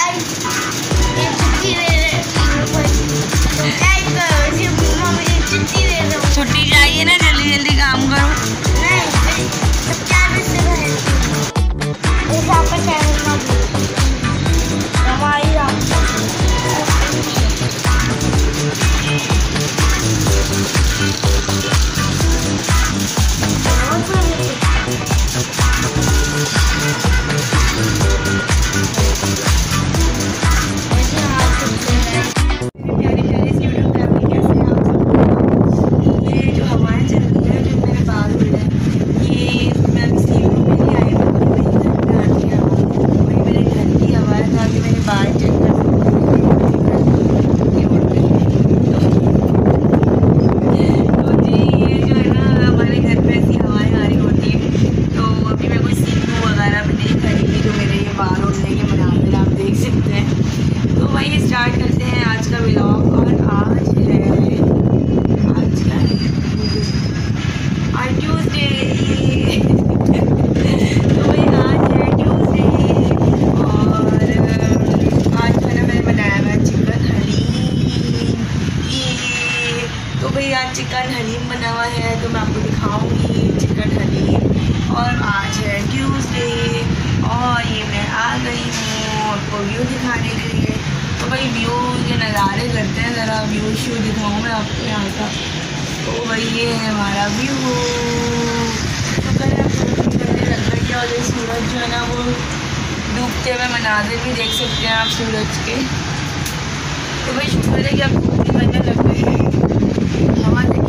छुट्टी चाहिए ना, जल्दी जल्दी काम करो। चिकन हलीम बना हुआ है तो मैं आपको दिखाऊंगी चिकन हलीम। और आज है ट्यूसडे और ये मैं आ गई हूँ आपको व्यू दिखाने के लिए। तो भाई व्यू के नज़ारे करते हैं, ज़रा व्यू शू दिखाऊँ मैं आपको यहाँ का। तो भाई ये है हमारा व्यू। तो करने लग गया और सूरज जो है ना वो डूबते हुए मनाज़िर भी देख सकते हैं आप सूरज के। तो भाई शुक्र है कि आप धूप भी बनने लग गई है। हवा देखिए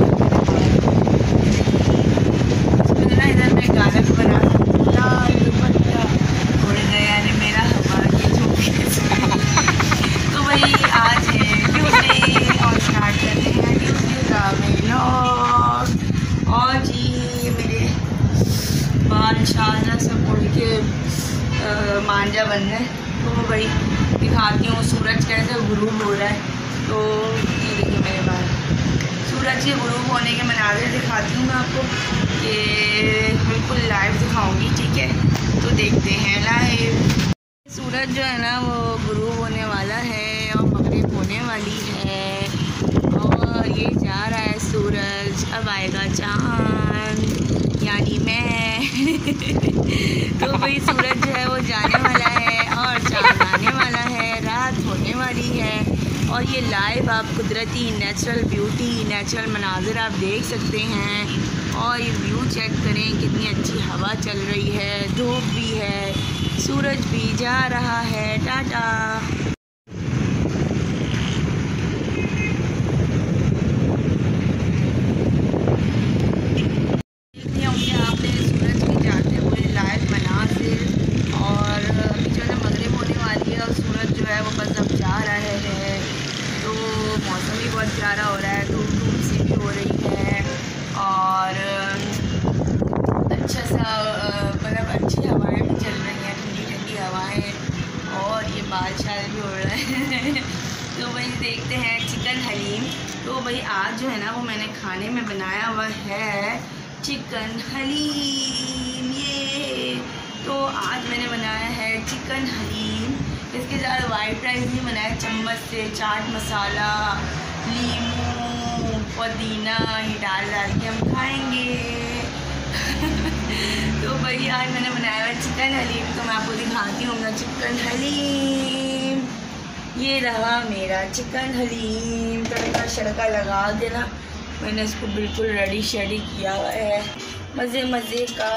ना, इधर मैं गाना भी बना दुपट्टा उड़ गया रे मेरा हवा के झोंके से। तो भाई आज है ट्यूसडे और स्टार्ट करते हैं ट्यूसडे का व्लॉग। और जी मेरे बाल शाला सब उड़ के मांझा बन रहे। तो भाई दिखाती हूँ सूरज कैसे गुरूब हो रहा है। तो ये देखिए मेरे बाल सूरज के गुरूब होने के मनाज़िर दिखाती हूँ मैं आपको, कि बिल्कुल लाइव दिखाऊंगी, ठीक है। तो देखते हैं लाइव। सूरज जो है ना वो गुरूब होने वाला है और मगरिब होने वाली है और ये जा रहा है सूरज, अब आएगा चाँद यानी मैं। तो भाई सूरज जो है वो जाने वाला है और चाँद आने वाला है, रात होने वाली है। और ये लाइव आप कुदरती नेचुरल ब्यूटी नेचुरल मनाज़िर आप देख सकते हैं। और ये व्यू चेक करें, कितनी अच्छी हवा चल रही है, धूप भी है, सूरज भी जा रहा है। टाटा। देखते होंगे आपने सूरज के जाते हुए लाइव मनाज़िर। और अभी जो है मगरिब होने वाली है और सूरज जो है वो बस अब जा रहे हैं। तो मौसम भी बहुत प्यारा हो रहा है, धूप धूप सी भी हो रही है और अच्छा सा मतलब अच्छी हवाएं भी चल रही हैं, ठंडी ठंडी हवाएं। और ये बाल शाल भी हो रहा है। तो वही देखते हैं चिकन हलीम। तो भाई आज जो है ना वो मैंने खाने में बनाया हुआ है चिकन हलीम। ये तो आज मैंने बनाया है चिकन हलीम। इसके साथ वाइट राइस भी बनाया चम्मच से, चाट मसाला, नींबू, पुदीना ये डाल के हम खाएंगे। तो भाई आज मैंने बनाया हुआ चिकन हलीम। तो मैं आपको दिखाती हूँ मेरा चिकन हलीम। ये रहा मेरा चिकन हलीम। तड़का शड़का लगा देना, मैंने इसको बिल्कुल रेडी शेडी किया हुआ है मज़े मज़े का।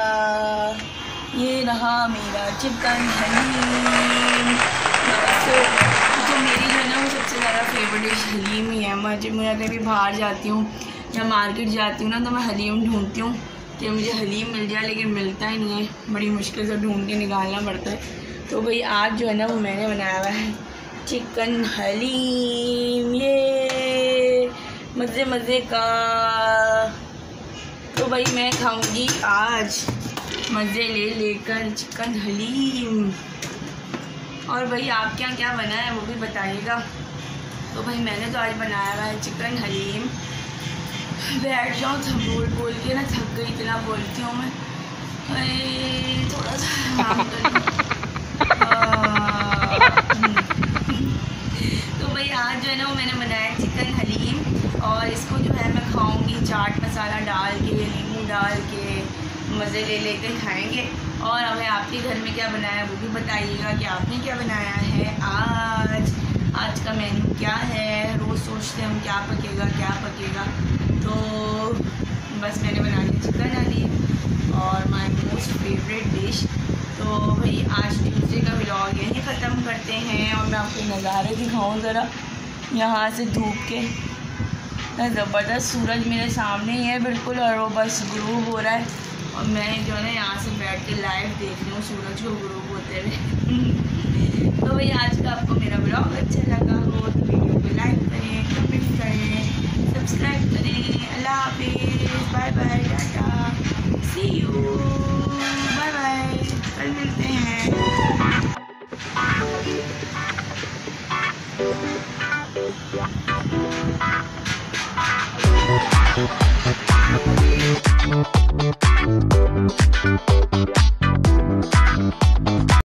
ये रहा मेरा चिकन हलीम। तो मेरी जो है ना वो सबसे ज़्यादा फेवरेट डिश हलीम ही है। मैं कभी बाहर जाती हूँ या मार्केट जाती हूँ ना तो मैं हलीम ढूंढती हूँ कि मुझे हलीम मिल जाए, लेकिन मिलता ही नहीं है, बड़ी मुश्किल से ढूंढ के निकालना पड़ता है। तो भाई आज जो है ना वो मैंने बनाया हुआ है चिकन हलीम। ये मज़े मज़े का। तो भाई मैं खाऊंगी आज मज़े ले लेकर चिकन हलीम। और भाई आप क्या क्या बना है वो भी बताइएगा। तो भाई मैंने तो आज बनाया हुआ है चिकन हलीम। बैठ जाऊँ तो बोल बोल के ना थक गई, इतना बोलती हूँ मैं। थोड़ा सा आराम कर जो है ना वो मैंने बनाया चिकन हलीम, और इसको जो है मैं खाऊंगी चाट मसाला डाल के, नींबू डाल के, मज़े ले लेकर खाएंगे। और हमें आपके घर में क्या बनाया वो भी बताइएगा कि आपने क्या बनाया है आज का मेन्यू क्या है। रोज़ सोचते हैं हम क्या पकेगा, तो बस मैंने बना लिया चिकन हलीम और माय मोस्ट फेवरेट डिश। तो भाई आज ट्यूसडे का व्लॉग यहीं ख़त्म करते हैं, और मैं आपको नज़ारे दिखाऊं ज़रा यहाँ से धूप के। ज़बरदस्त सूरज मेरे सामने ही है बिल्कुल, और वो बस ग्रूब हो रहा है, और मैं जो है ना यहाँ से बैठ के लाइव देख रही हूँ सूरज को ग्रूब होते हुए। तो भाई आज का आपको मेरा व्लॉग अच्छा लगा हो तो वीडियो को लाइक करें, कमेंट करें, सब्सक्राइब करें। अल्लाह हाफिज़, bye bye, tata, see you, bye bye, कल मिलते हैं।